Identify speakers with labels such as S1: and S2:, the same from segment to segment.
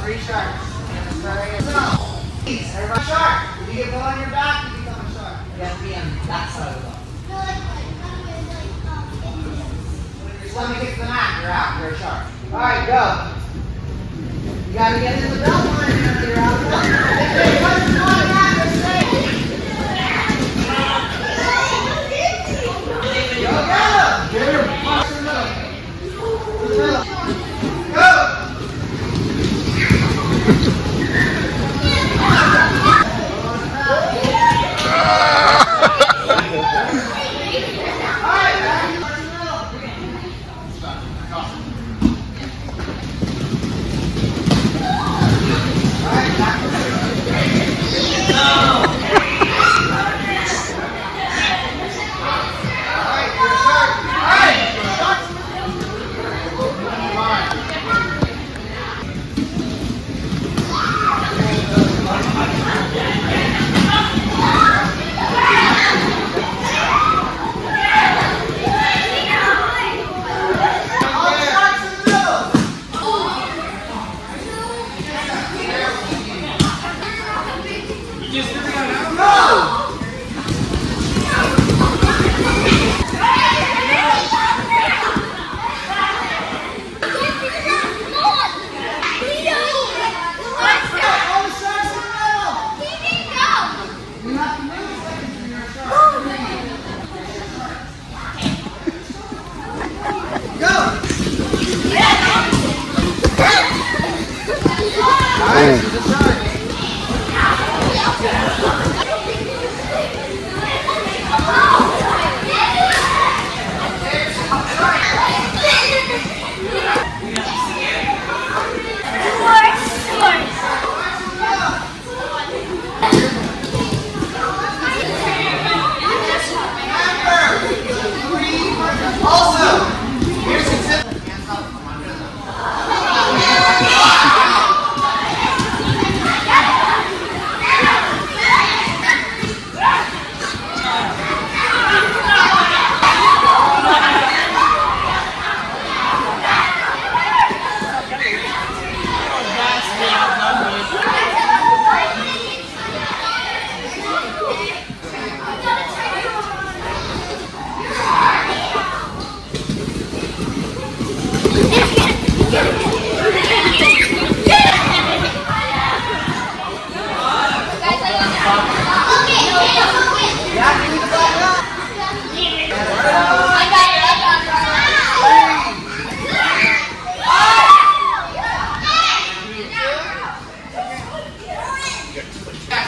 S1: 3 sharks. Everybody shark. If you get one on your back, you become a shark. You have to be on that side of the boat. When your stomach hits the mat, you're out. You're a shark. Alright, go. You gotta get in the belt line until you're out of the belt. Hey, what's the line at? Let's stay. Go, go. Get her. Pass the middle. Go.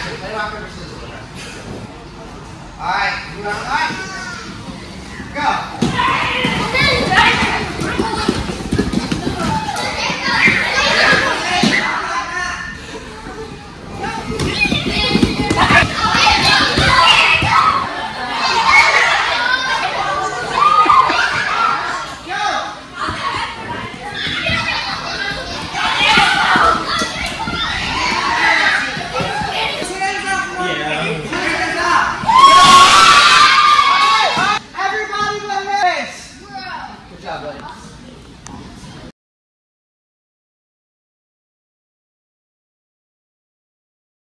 S1: Alright, you got it? Go!